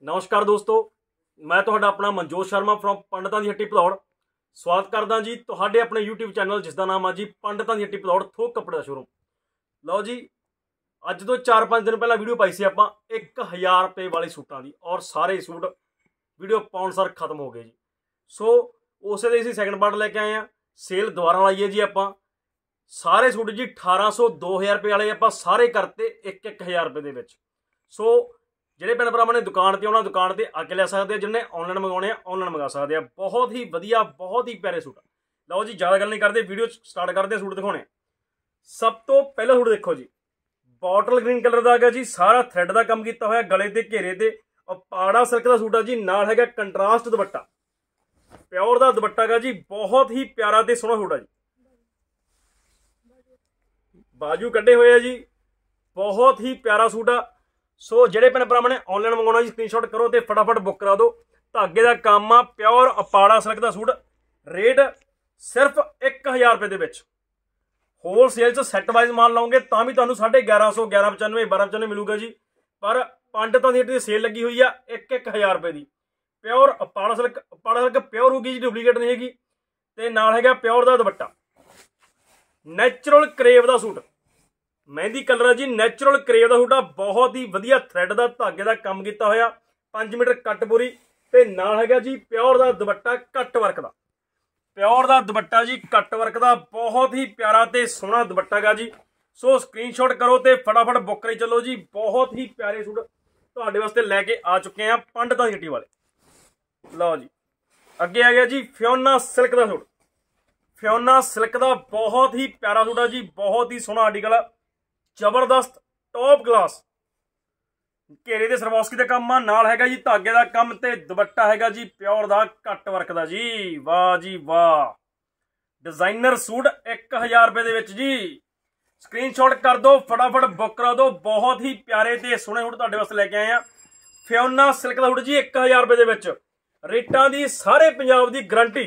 नमस्कार दोस्तों, मैं तुहाडा अपना मनजोत शर्मा फ्रॉम पंडितां दी हट्टी भदौड़ स्वागत करदा जी तुहाडे अपने यूट्यूब चैनल जिसका नाम है जी पंडितां दी हट्टी भदौड़ थोक कपड़े का शोरूम। लो जी, अज तो 4-5 दिन पहला वीडियो पाई सी आपां 1000 रुपए वाले सूटां दी और सारे सूट वीडियो पाउण सर खत्म हो गए जी। सो उस दे असीं सैकंड पार्ट लैके आए हैं। सेल दोबारा लाई है जी। आपां सारे सूट जी 1800 2000 रुपए वाले आपां सारे करते 1000 रुपए दे विच। सो ਜਿਹੜੇ ਭੈਣ ਭਰਾਵਾਂ ਨੇ ਦੁਕਾਨ ਤੇ ਆਉਣਾ ਦੁਕਾਨ ਤੇ ਆ ਕੇ ਲੈ ਸਕਦੇ ਆ, ਜਿਹਨੇ ਆਨਲਾਈਨ ਮੰਗਾਉਣੇ ਆ ਆਨਲਾਈਨ ਮੰਗਾ ਸਕਦੇ ਆ। ਬਹੁਤ ਹੀ ਵਧੀਆ ਬਹੁਤ ਹੀ ਪਿਆਰੇ ਸੂਟ। ਲਓ ਜੀ ਜ਼ਿਆਦਾ ਗੱਲ ਨਹੀਂ ਕਰਦੇ, ਵੀਡੀਓ ਸਟਾਰਟ ਕਰਦੇ ਆ ਸੂਟ ਦਿਖਾਉਣੇ। ਸਭ ਤੋਂ ਪਹਿਲਾ ਸੂਟ ਦੇਖੋ ਜੀ, ਬੋਟਲ ਗ੍ਰੀਨ ਕਲਰ ਦਾ ਹੈਗਾ ਜੀ, ਸਾਰਾ ਥ੍ਰੈਡ ਦਾ ਕੰਮ ਕੀਤਾ ਹੋਇਆ, ਗਲੇ ਤੇ ਘੇਰੇ ਤੇ ਪਾੜਾ ਸਿਲਕ ਦਾ ਸੂਟ ਆ ਜੀ, ਨਾਲ ਹੈਗਾ ਕੰਟਰਾਸਟ ਦੁਪੱਟਾ, ਪਿਓਰ ਦਾ ਦੁਪੱਟਾ ਹੈਗਾ ਜੀ, ਬਹੁਤ ਹੀ ਪਿਆਰਾ ਤੇ ਸੋਹਣਾ ਸੂਟ ਆ ਜੀ। ਬਾਜੂ ਕੱਢੇ ਹੋਏ ਆ ਜੀ, बहुत ही प्यारा सूट आ। सो जेडे भैन भरावां ने ऑनलाइन मंगाउणा जी स्क्रीनशॉट करो तो फटाफट बुक करा दो। धागे का काम आ, प्योर अपाड़ा सिल्क का सूट, रेट सिर्फ 1000 रुपए दे विच। होलसेल च सैट वाइज माल लाओगे तो भी तुहानूं 1150 1195 1295 मिलूगा जी। पर पंडितां दी सेल लगी हुई है 1000 रुपए की। प्योर अपाड़ा सिल्क प्योर होगी जी, डुप्लीकेट नहीं हैगी। ते नाल हैगा प्योर का दुपट्टा, नैचुरल करेव का सूट, मेहंदी कलर है जी, नैचुरल करेव का सूट आ, बहुत ही वधिया थ्रैड का धागे का काम किया होया, 5 मीटर कट पूरी ते नाल हैगा जी प्योर का दुपट्टा कट वर्क का, प्योर का दुपट्टा जी कट वर्क का, बहुत ही प्यारा ते सोहना दुपट्टा गा जी। सो स्क्रीनशॉट करो तो फटाफट बुक करी चलो जी। बहुत ही प्यारे सूट तुहाडे वास्ते लैके आ चुके हैं पंडितां दी हट्टी वाले। लो जी अगे आ गया जी फियोना सिल्क का सूट, फियोना सिल्क का बहुत ही प्यारा सूट है जी, बहुत ही सोहना आर्टिकल है, जबरदस्त टॉप क्लास, घेरे ते सरवोस्की का काम आ, नाल हैगा जी धागे का काम ते दुपट्टा हैगा जी प्योर दा कट वर्क दा जी। वाह जी वाह, डिजाइनर सूट 1000 रुपए दे विच जी। स्क्रीनशॉट कर दो फटाफट बुक करा दो। बहुत ही प्यारे ते सोहने सूट तुहाडे वास्ते लैके आए हैं। फियोना सिल्क दा सूट जी 1000 रुपए दे विच, रेटां दी सारे पंजाब दी गारंटी।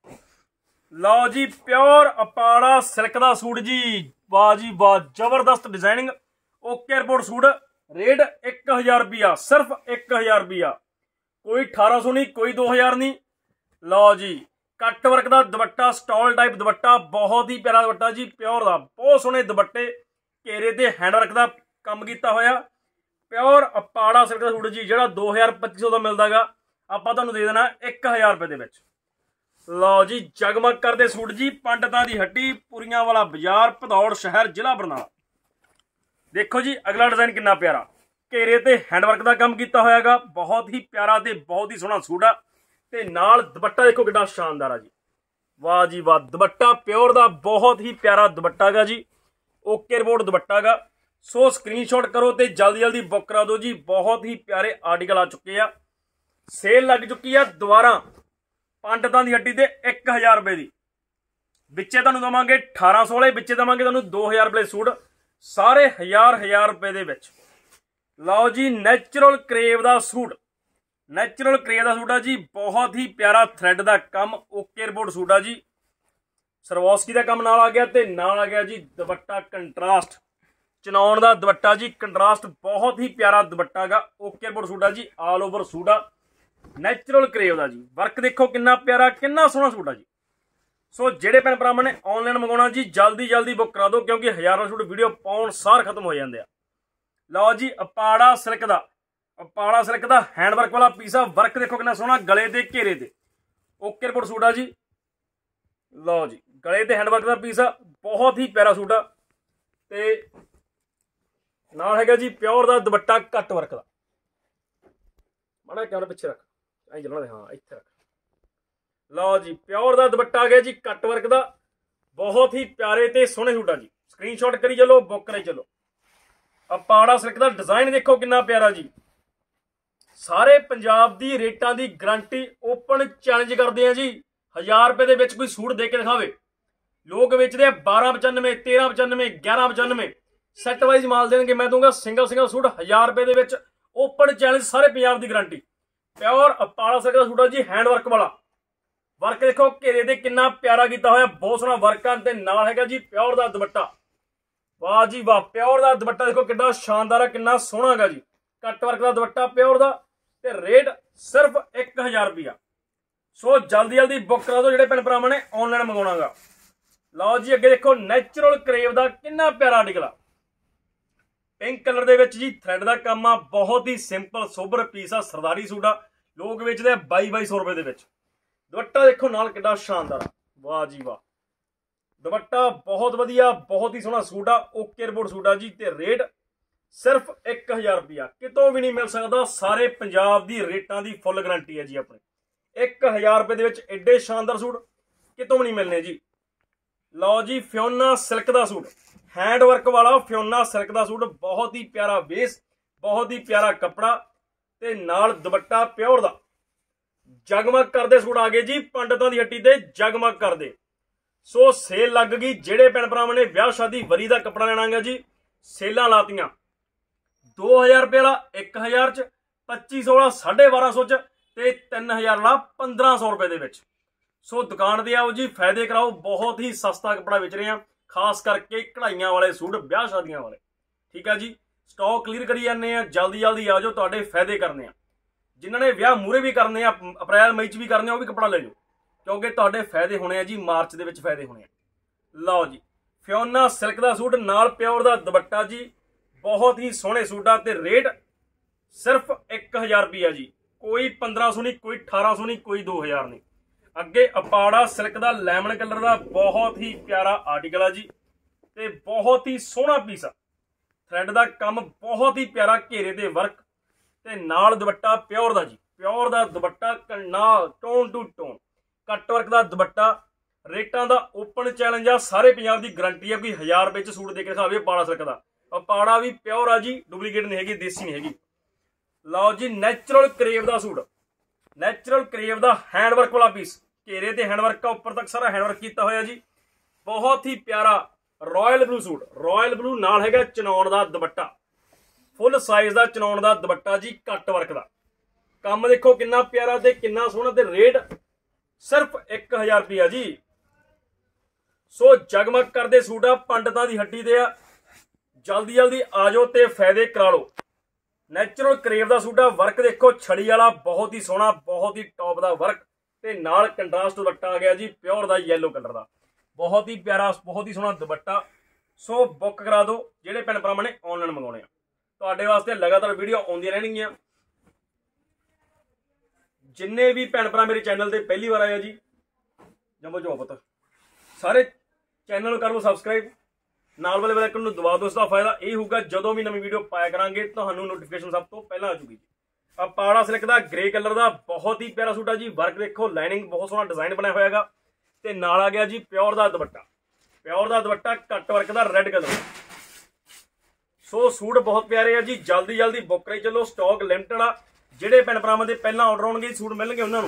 लो जी प्योर अपाड़ा सिल्क का सूट जी, वाह जी वाह, जबरदस्त designing, okay report suit, rate 1000 रुपया, सिर्फ 1000 रुपया, कोई 1800 नहीं, कोई 2000 नहीं। लो जी कट वर्क का दुपट्टा, स्टॉल टाइप दुपट्टा, बहुत ही प्यारा दुपट्टा जी, प्योर का, बहुत सोहने दुपट्टे, घेरे ते हैंड वर्क का काम किया होया, प्योर अपाड़ा सिल्क का सूट जी, जो 2000-2500 का मिलता गा, आपां तुहानूं दे देना 1000 रुपए दे विच। लो जी जगमग करते सूट जी, पंडितां दी हट्टी, पुरियां वाला बाजार, भदौड़ शहर, जिला बरनाला। देखो जी अगला डिजाइन कितना प्यारा, घेरे ते हैंडवर्क का काम किया होया, बहुत ही प्यारा ते बहुत ही सोहना सूट आ। ते नाल दुपट्टा देखो कितना शानदार है जी, वाह जी वाह, दुपट्टा प्योर का बहुत ही प्यारा दुपट्टा गा जी, ओके रिपोर्ट दुपट्टा गा। सो स्क्रीनशॉट करो तो जल्दी जल्दी बुक करा दो जी। बहुत ही प्यारे आर्टिकल आ चुके हैं, सेल लग चुकी है दोबारा पंडितां दी हट्टी ते 1000 रुपए की। विच्चे तुहानूं देवांगे 1800 वाले, विच्चे देवांगे तुहानूं 2000 रुपए सूट, सारे 1000 रुपए दे विच। लो जी नैचुरल करेव का सूट, नैचुरल करेव का सूट है जी, बहुत ही प्यारा थ्रैड का काम, ओके रिपोर्ट सूट है जी, सरवोस्की का काम नाल आ गया, ते नाल आ गया जी दुपट्टा कंट्रास्ट, चनौन का दुपट्टा जी, कंट्रास्ट, बहुत ही प्यारा दुपट्टा गा, ओके रिपोर्ट सूट है जी, ऑल ओवर सूट आ, नैचुरल करेव का जी, वर्क देखो कितना प्यारा कितना सोहना सूट है जी। सो जेडे भैन भरावां ने ऑनलाइन मंगाउणा जी जल्दी जल्दी बुक करा दो, क्योंकि हज़ारों सूट वीडियो पाउण सार खत्म हो जाते हैं। लो जी अपाड़ा सिल्क का, अपाड़ा सिल्क का हैंडवर्क वाला पीस आ, वर्क देखो कितना सोहना, गले ते घेरे ते ओके रिपोर्ट सूट आ जी। लो जी गले ते हैंडवर्क का पीस आ, बहुत ही प्यारा सूट आ, ते नाल हैगा जी प्योर का दुपट्टा कट वर्क का। माड़ा कैमरा पिछे रख, ऐ चलना दे, हाँ इत्थे रख। लो जी प्योर का दुपट्टा आ गया जी कट वर्क का, बहुत ही प्यारे ते सोहने सूट आ जी। स्क्रीनशॉट करी चलो, बुक करी चलो। अपाड़ा सिल्क का डिजाइन देखो कितना प्यारा जी, सारे पंजाब दी रेटां दी गारंटी, ओपन चैलेंज करते हैं जी। 1000 रुपए दे विच कोई सूट दे के दिखावे, लोग बेचते 1295 1395 1195, सैट वाइज माल देंगे, मैं दूंगा सिंगल सिंगल सूट 1000 रुपए दे विच, ओपन चैलेंज, सारे पंजाब की गारंटी। प्योर अपाड़ा सिल्क का सूट है जी, हैंड वर्क वाला, वर्क देखो घेरे ते कितना प्यारा किया होया, बहुत सोहना वर्क आ, ते नाल हैगा जी प्योर का दुपट्टा, वाह जी वाह, प्योर का दुपट्टा देखो कितना शानदार है, कितना सोहना है जी, कट वर्क का दुपट्टा प्योर का, ਤੇ ਰੇਟ सिर्फ 1000 रुपया। सो जल्दी जल्दी बुक करा दो जेडे भैन भरावां ने ऑनलाइन मंगाउणागा। लो जी अगे देखो नैचुरल करेव का कितना प्यारा आर्टिकल आ, पिंक कलर दे विच जी थ्रैड का काम आ, बहुत ही सिंपल सोबर पीस आ, सरदारी सूट आ, लोग वेचदे 2200 रुपए दे विच। दुपट्टा देखो नाल कितना शानदार, वाह जी वाह, दुपट्टा बहुत वधिया, बहुत ही सोहना सूट आ, ओके रिपोर्ट सूट आ जी। ते रेट सिर्फ 1000 रुपया, कितों भी नहीं मिल सकता। सारे पंजाब दी रेटां दी फुल गारंटी है जी अपने। 1000 रुपए दे विच एडे शानदार सूट कितों भी नहीं मिलने जी। लो जी फ्योना सिल्क का सूट, हैंड वर्क वाला फ्योना सिल्क का सूट, बहुत ही प्यारा बेस, बहुत ही प्यारा कपड़ा ते नाल दुपट्टा प्योर दा, जगमग करदे सूट आ गए जी पंडितां दी हट्टी ते, जगमग करदे। सो सेल लग गई, जेडे भैन भरावां ने ब्याह शादी वरी का कपड़ा लेना है जी, सेलां लातियां। 2000 रुपये वाला 1000 च, 2500 वाला 1250 च, ते 3000 वाला 1500 रुपए दे विच। सो दुकान ते आओ जी, फायदे कराओ, बहुत ही सस्ता कपड़ा बेच रहे हैं, खास करके कढ़ाइयां वाले सूट ब्याह शादियां वाले। ठीक है जी, स्टॉक क्लीयर करी जाने हैं, जल्दी जल्दी आ जाओ, तुहाडे फायदे करने। जिन्होंने ब्याह मूहरे भी करने, अप्रैल मई च भी करने, वो भी कपड़ा ले जाओ, क्योंकि तुहाडे फायदे होने हैं जी, मार्च दे विच फायदे होने हैं। लो जी फ्योना सिल्क का सूट नाल प्योर का दुपट्टा जी, बहुत ही सोहने सूट आ, ते रेट सिर्फ 1000 रुपया जी। कोई 1500 नहीं, कोई 1800 नहीं, कोई 2000 नहीं। अगे अपाड़ा सिल्क का लैमन कलर का बहुत ही प्यारा आर्टिकल आ जी, ते बहुत ही सोहना पीस आ, थ्रैड का काम बहुत ही प्यारा, घेरे ते वर्क ते नाल दुपट्टा प्योर का जी, प्योर का दुपट्टा नाल tone to tone cut work का दुपट्टा। रेटां का ओपन चैलेंज आ, सारे पंजाब की गारंटी है, कोई 1000 रुपये च सूट दे के दिखावे अपाड़ा सिल्क का। अपाड़ा भी प्योर आ जी, डुप्लीकेट नहीं हैगी, देसी नहीं हैगी। लो जी नैचुरल करेव का सूट, नैचुरल करेव का हैंडवर्क वाला पीस, घेरे ते हैंडवर्क का ऊपर तक सारा हैंडवर्क किया हुआ जी, बहुत ही प्यारा royal blue suit, royal blue नाल हैगा चनौन का दुपट्टा, फुल साइज का चनौन का दुपट्टा जी, कट वर्क का काम देखो कितना प्यारा ते कितना सोहना, ते रेट सिर्फ 1000 रुपया जी। सो जगमग करदे सूट आ, पंडितां दी हट्टी ते आ, जल्दी जल्दी आ जाओ ते फायदे करा लो। नैचुरल करेव का सूट आ, वर्क देखो छड़ी वाला, बहुत ही सोहना, बहुत ही टॉप का वर्क, ते नाल कंट्रास्ट दुपट्टा आ गया जी, प्योर का येलो कलर का, बहुत ही प्यारा, बहुत ही सोहना दुपट्टा। सो बुक करा दो जेडे भैन भरावां ने ऑनलाइन मंगाने, तुहाडे वास्ते लगातार वीडियो आउंदियां रहणगीਆਂ। जिन्ने भी भैन भरा मेरे चैनल ते पहली बार आए जी, जम्मो जो पुत सारे चैनल कर लो सबसक्राइब, नाल वाले बेल आइकन नूं दबा दो। इसका फायदा यह होगा जदों भी नवीं वीडियो पाया करांगे तुहानूं नोटिफिकेशन सब तो पहला आ जूगी। अपाड़ा सिल्क का ग्रे कलर का बहुत ही प्यारा सूट है जी, वर्क देखो, लाइनिंग बहुत सोहना डिजाइन बनाया होएगा, ते नाल आ गया जी प्योर का दुपट्टा, प्योर का दुपट्टा कट वर्क का रेड कलर। सो सूट बहुत प्यारे है जी, जल्दी जल्दी बुक कराई चलो, स्टॉक लिमिटेड आ, जेडे भैन भरावां दे पहला ऑर्डर आउणगे सूट मिलणगे उन्हां नूं।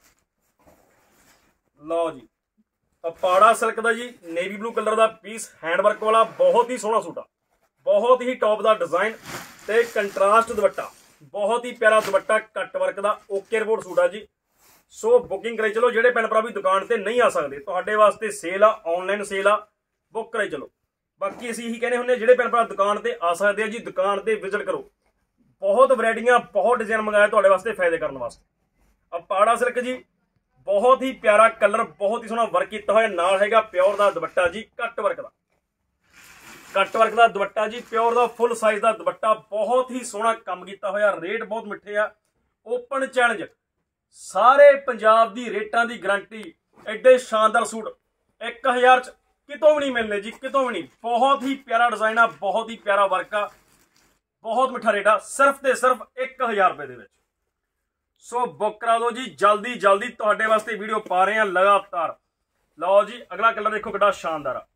लो जी अपाड़ा सिल्क का जी नेवी ब्लू कलर का पीस, हैंडवर्क वाला, बहुत ही सोहना सूट आ, बहुत ही टॉप का डिजाइन ते कंट्रास्ट दुपट्टा, बहुत ही प्यारा दुपट्टा कट वर्क का, ओके रिपोर्ट सूट आ जी। सो बुकिंग कराई चलो, जेडे भैन भरा भी दुकान ते नहीं आ सकते, तुहाडे वास्ते सेल आ, ऑनलाइन सेल आ, बुक कराई चलो। बाकी असीं यही कहने हुंदे जेडे भैन भरा दुकान ते आ सकते जी, दुकान ते विजिट करो, बहुत वैरायटियां, बहुत डिजाइन मंगाया तुहाडे वास्ते फायदे करने वास्ते। अपाड़ा सिल्क जी बहुत ही प्यारा कलर, बहुत ही सोहना वर्क किया हुआ, नाल हैगा प्योर का दुपट्टा जी, कट वर्क का, कट वर्क का दुपट्टा जी, प्योर का फुल साइज का दुपट्टा, बहुत ही सोहना काम किया हुआ, रेट बहुत मिठे आ, ओपन चैलेंज, सारे पंजाब की रेटां की गारंटी, एडे शानदार सूट 1000 च कितों भी नहीं मिलने जी, कितों भी नहीं। बहुत ही प्यारा डिजाइन आ, बहुत ही प्यारा वर्क आ, बहुत मिठा रेट आ, सिर्फ ते सिर्फ 1000 रुपए दे विच। सो बुक करा दो जी जल्दी जल्दी, तुहाडे वास्ते वीडियो पा रहे हैं लगातार। लो जी अगला कलर देखो कितना शानदार आ,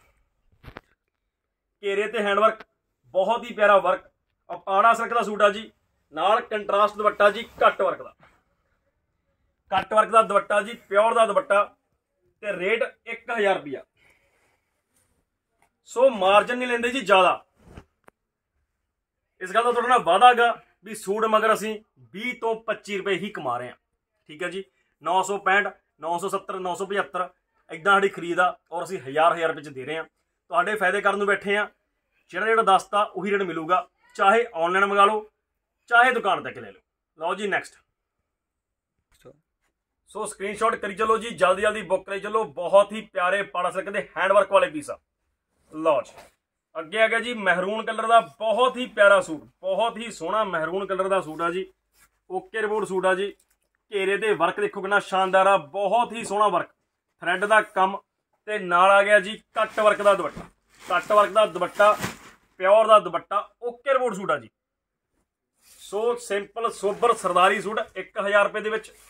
घेरे ते हैंडवर्क, बहुत ही प्यारा वर्क, अपाड़ा सिल्क का सूट आ जी, नाल कंट्रास्ट दुपट्टा जी, कट वर्क का, कट वर्क का दुपट्टा जी, प्योर का दुपट्टा, ते रेट 1000 रुपया। सो मार्जिन नहीं लेंदे जी ज़्यादा, इस गल का तुहाडे नाल वादा गा भी सूट मगर असीं 20 तो 25 रुपए ही कमा रहे हैं। ठीक है जी, 965, 970, 975 इदां साडी खरीद आ, और असीं 1000 रुपए च दे रहे हैं, तुहाडे फायदे करन नूं बैठे हैं। जिहड़ा जिहड़ा दसता उही रेट मिलूगा, चाहे ऑनलाइन मंगा लो, चाहे दुकान तक ले लो। लो जी नेक्स्ट। सो स्क्रीनशॉट करी चलो जी, जल्दी जल्दी बुक करी चलो। बहुत ही प्यारे पाड़ा सिल्क के हैंडवर्क वाले पीस आ। लो जी अगे आ गया जी महरून कलर का बहुत ही प्यारा सूट, बहुत ही सोहना महरून कलर का सूट आ जी। ओके रिपोर्ट सूट आ जी। घेरे ते वर्क देखो कितना शानदार आ, बहुत ही सोहना वर्क, थ्रैड का कम ते नाल आ गया जी कट वर्क का दुपट्टा, कट वर्क का दुपट्टा, प्योर का दुपट्टा, ओके रिपोर्ट सूट आ जी। सो सिंपल सोबर सरदारी सूट 1000 रुपए दे विच।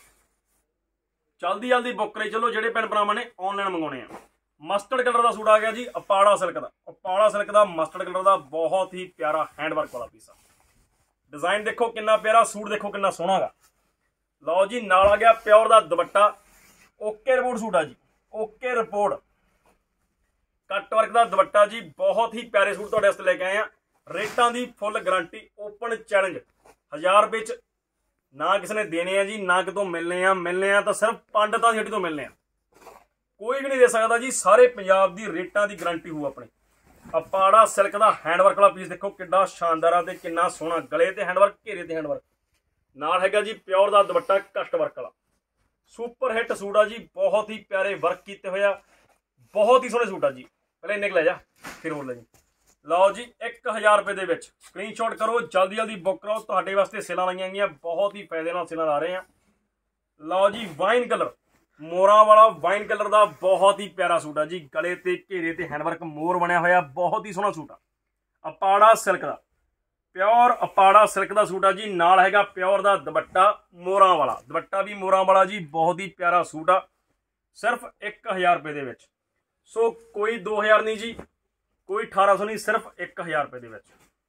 जल्दी जल्दी बुक करे चलो जेडे भैन भरावां ने ऑनलाइन मंगाने आ। मस्टर्ड कलर का सूट आ गया जी अपाड़ा सिल्क का, अपाड़ा सिल्क का मस्टर्ड कलर का बहुत ही प्यारा हैंडवर्क वाला पीस आ। डिजाइन देखो कितना प्यारा, सूट देखो कितना सोहना गा। लो जी नाल आ गया प्योर का दुपट्टा, ओके रिपोर्ट सूट आ जी, ओके रिपोर्ट, कट वर्क का दुपट्टा जी। बहुत ही प्यारे सूट तुहाडे वास्ते लेके आए हैं। रेटां दी फुल गारंटी, ओपन चैलेंज। 1000 रुपए च ना किसी ने देने हैं जी, ना कितों मिलने हैं। मिलने हैं तो सिर्फ पंडितां दी हट्टी तो मिलने हैं, कोई भी नहीं दे सकता जी। सारे पंजाब दी रेटां दी गारंटी हो अपनी। अपाड़ा सिल्क का हैंडवर्क वाला पीस देखो कितना शानदार है, कितना सोहना, गले ते हैंडवर्क, घेरे ते हैंडवर्क, नाल हैगा जी प्योर का दुपट्टा कट वर्क वाला। सुपर हिट सूट आ जी, बहुत ही प्यारे वर्क किए हुए, बहुत ही सोहने सूट आ जी। पहले इन्ने ले जा फिर बोल जी। लो जी 1000 रुपए दे विच स्क्रीनशॉट करो, जल्दी जल्दी बुक करो। तुहाडे वास्ते सेलां लाईयां गईयां, बहुत ही फायदे नाल सेलां ला रहे हैं। लो जी वाइन कलर, मोरा वाला वाइन कलर का बहुत ही प्यारा सूट आ जी। गले ते घेरे ते हैंडवर्क मोर बनया होया, बहुत ही सोहना सूट आ। अपाड़ा सिल्क का प्योर अपाड़ा सिल्क का सूट आ जी। नाल हैगा प्योर का दुपट्टा, मोरा वाला दुपट्टा भी मोरा वाला जी। बहुत ही प्यारा सूट आ, सिर्फ 1000 रुपए दे विच। सो कोई 2000 नहीं जी, कोई 1800 नहीं, सिर्फ 1000 रुपए दे विच।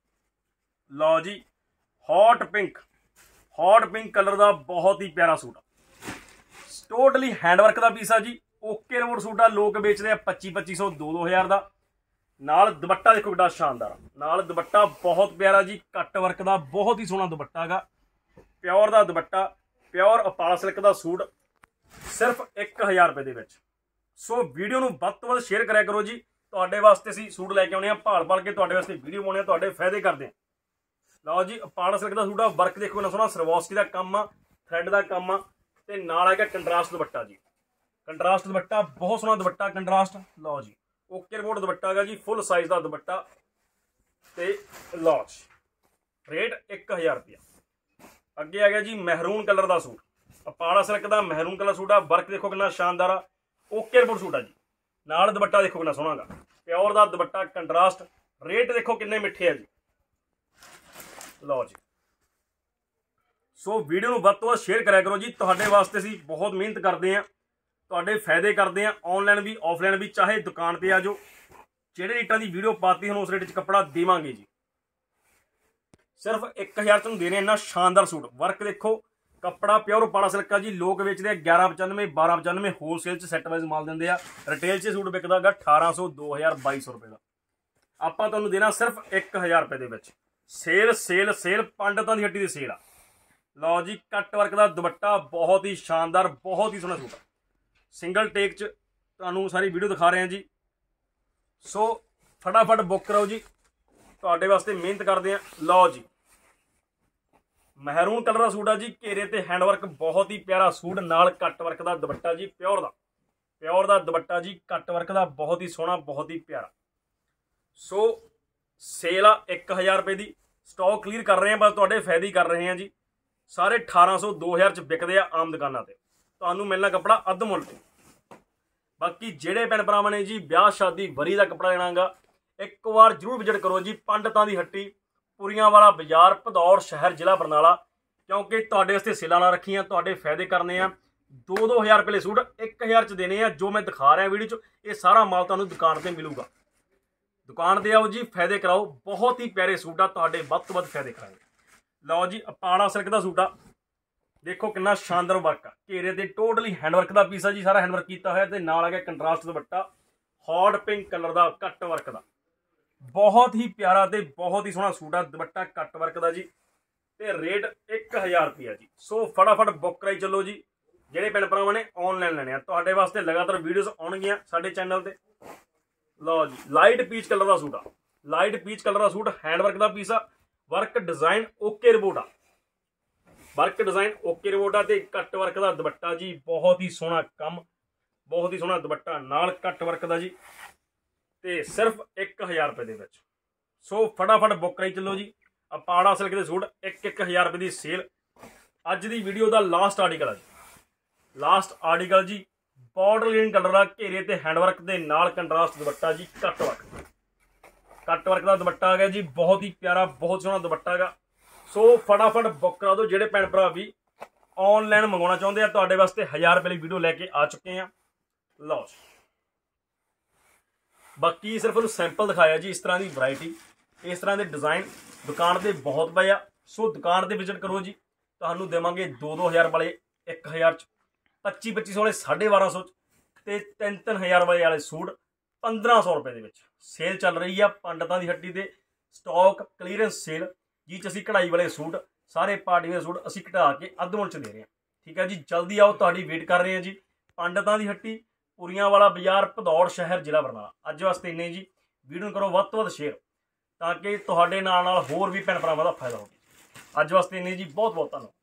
लो जी hot pink, hot pink colour का बहुत ही प्यारा सूट आ, टोटली हैंडवर्क का पीस आ जी। ओके रिपोर्ट सूट आ, लोग बेचते हैं 2500 2000 का। नाल दुपट्टा देखो कितना शानदार, नाल दुपट्टा बहुत प्यारा जी, कट वर्क का बहुत ही सोहना दुपट्टा गा, प्योर का दुपट्टा, प्योर अपाड़ा सिल्क का सूट, सिर्फ 1000 रुपए दे विच। सो वीडियो नूं वध तों वध शेयर कराया करो जी। तुहाडे वास्ते असीं सूट लैके आउणे आ, भाल भाल के तुहाडे वास्ते वीडियो पाउणे आ, तुहाडे फायदे करदे आ। लो जी अपाड़ा सिल्क का सूट आ, वर्क देखो कितना सोहना, सरवोस्की का काम आ, थ्रैड का काम आ, ते नाल हैगा कंट्रास्ट दुपट्टा जी। कंट्रास्ट दुपट्टा बहुत सोहना दुपट्टा कंट्रास्ट। लो जी ओके रिपोर्ट दुपट्टा गा जी, फुल साइज का दुपट्टा ते लो जी रेट 1000 रुपया। अगे आ गया जी महरून कलर का सूट, अपाड़ा सिल्क का महरून कलर सूट आ। वर्क देखो कितना शानदार आ, ओके रिपोर्ट सूट आ जी। नाल दुपट्टा देखो कितना सोहना गा, प्योर का दुपट्टा कंट्रास्ट। रेट देखो किन्ने मिठे आ जी। लो जी सो वीडियो नूं वध तों वध शेयर कराया करो जी। तुहाडे वास्ते असीं बहुत मेहनत करते हैं, तुहाडे फायदे करते हैं, ऑनलाइन भी ऑफलाइन भी। चाहे दुकान पर आ जाओ, जिहड़े रेटां की वीडियो पाती हम उस रेट च कपड़ा देवांगे जी। सिर्फ 1000 तुहानूं दे रहे हैं इन्ना शानदार सूट। वर्क देखो, कपड़ा प्योर अपाड़ा सिल्क का जी। लोग बेचते हैं 1195 1295, होलसेल च सैट वाइज माल देंगे आ। रिटेल च सूट विकदा गा 1800 2000 2200 रुपए का। आपां तुहानूं देना सिर्फ 1000 रुपए दे विच। सेल सेल सेल, पंडितां दी हट्टी दी सेल आ। लो जी कट वर्क का दुपट्टा बहुत ही शानदार, बहुत ही सोहना सूट आ। सिंगल टेक च तुहानूं सारी वीडियो दिखा रहे हैं जी। सो फटाफट बुक करो जी, तुहाडे वास्ते मेहनत करते हैं। लो जी महरून कलर का सूट आ जी, घेरे ते हैंडवर्क बहुत ही प्यारा सूट, नाल कट वर्क का दुपट्टा जी, प्योर का दुपट्टा जी, कट वर्क का बहुत ही सोहना, बहुत ही प्यारा। सो सेल आ 1000 रुपए की। स्टॉक क्लीयर कर रहे हैं, बस तुहाडे फायदे ही कर रहे हैं जी। सारे 1800 2000 च विकदे आ आम दुकानां ते, तुहानूं मिलना कपड़ा अद्ध मुल ते। बाकी जिहड़े भैन भरावां ने जी ब्याह शादी वरी का कपड़ा लेना गा, एक बार जरूर विजिट करो जी पंडितां दी हट्टी, पुरियां वाला बाजार, भदौड़ शहर, जिला बरनाला। क्योंकि तुहाडे वास्ते सेलां ला रखियां, तुहाडे फायदे करने आ। 2-2000 रुपए सूट 1000 च देने आ। जो मैं दिखा रहा वीडियो च, ये सारा माल तुहानूं दुकान ते मिलूगा। दुकान ते आओ जी, फायदे कराओ। बहुत ही प्यारे सूट आ, तुहाडे वध तों वध फायदे करांगे। लो जी अपाड़ा सिल्क का सूट आ, देखो कितना शानदार वर्क आ, घेरे ते टोटली हैंडवर्क का पीस आ जी, सारा हैंडवर्क किया होया। ते नाल आ गया कंट्रास्ट दुपट्टा, हॉट पिंक कलर का कट वर्क का, बहुत ही प्यारा ते बहुत ही सोहना सूट आ। दुपट्टा कट वर्क का जी, ते रेट 1000 रुपया जी। सो फटाफट बुक कराई चलो जी, जिहड़े भैन भरावां ने ऑनलाइन लेने आ। तुहाडे वास्ते लगातार वीडियोस आउणगियां साडे चैनल ते। लो जी लाइट पीच कलर का सूट आ, लाइट पीच कलर का सूट, हैंडवर्क का पीस आ, वर्क डिजाइन ओके रिपोर्ट आ। वर्क डिजाइन ओके रिपोर्ट आ। कट वर्क का दुपट्टा जी बहुत ही सोहना काम, बहुत ही सोहना दुपट्टा नाल कट वर्क का जी, ते सिर्फ 1000 रुपए दे विच। सो फटाफट बुक कराई चलो जी। अपाड़ा सिल्क के सूट 1000 रुपए की सेल। अज की वीडियो का लास्ट आर्टिकल है जी, लास्ट आर्टिकल जी। बॉर्डर लाइन कलर आ, घेरे ते हैंडवर्क के नाल कंट्रास्ट दुपट्टा जी, कट वर्क का दुपट्टा आ गया जी, बहुत ही प्यारा बहुत सोहना दुपट्टा है। सो फटाफट बुक करा दो जेडे भैन भरा भी ऑनलाइन मंगवाना चाहते हैं। तुहाडे वास्ते 1000 रुपए की वीडियो लैके आ चुके हैं। लो बाकी सिर्फ सैंपल दिखाया जी, इस तरह की वैरायटी, इस तरह के डिजाइन दुकान के बहुत पए आ। सो दुकान पर विजिट करो जी, तुहानू देवांगे 2-2000 वाले 1000 च, 2500 वाले 1250 ते 3-3000 वाले सूट 1500 रुपए के। सेल चल रही है पंडितां दी हट्टी ते, स्टॉक क्लीयरेंस सेल जी। असीं कढ़ाई वाले सूट सारे पार्टी वेयर सूट असीं घटा के अद्ध मुल च दे रहे हैं। ठीक है जी, जल्दी आओ, तुहाडी वेट कर रहे हैं जी। पंडितां दी हट्टी, पुरियां वाला बाजार, भदौड़ शहर, जिला बरनाला। अज वास्ते इन्ने जी। वीडियो करो वध तो वध शेयर ताकि तुहाडे नाल होर भी भैन भरावां दा फायदा हो। अज वास्ते इन्ने जी, बहुत बहुत धन्नवाद।